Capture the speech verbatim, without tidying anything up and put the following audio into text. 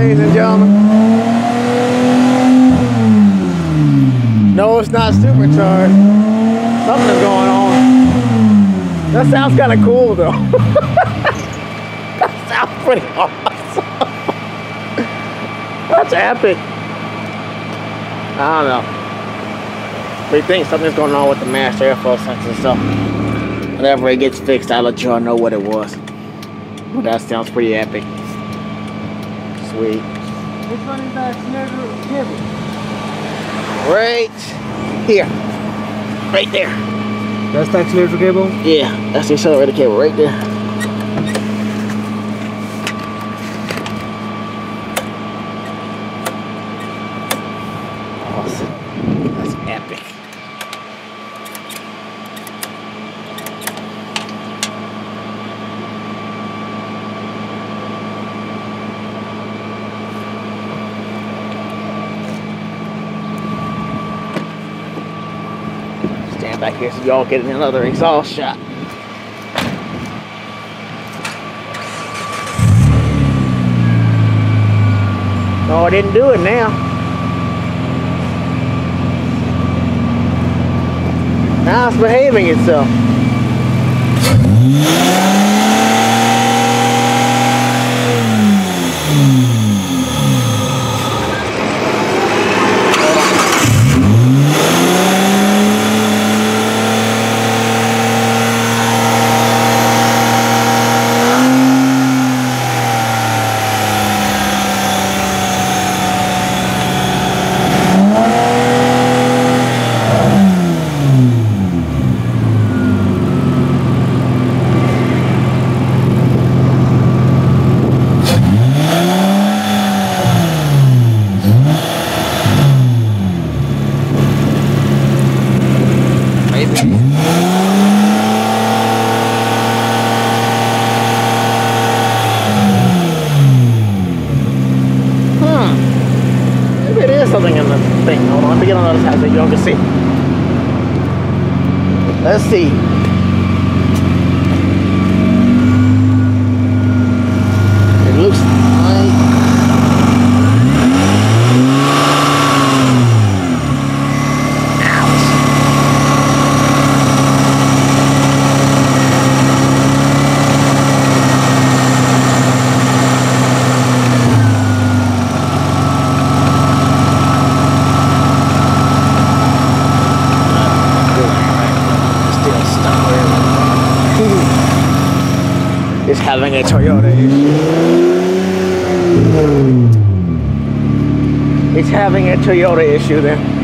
ladies and gentlemen. No, it's not supercharged. Something's going on. That sounds kind of cool, though. That sounds pretty awesome. That's epic. I don't know. We think something's going on with the master airflow sensor, so whenever it gets fixed, I'll let y'all know what it was. But that sounds pretty epic. Sweet. Which one is that accelerator cable? Right here. Right there. That's the accelerator cable? Yeah, that's the accelerator cable right there. Awesome. That's epic. Stand back here so y'all get another exhaust shot. No, I didn't do it now. Now it's behaving itself. Something in the thing. Hold on, let me get on the other side so y'all can see. Let's see. It looks like it's having a Toyota issue. It's having a Toyota issue then.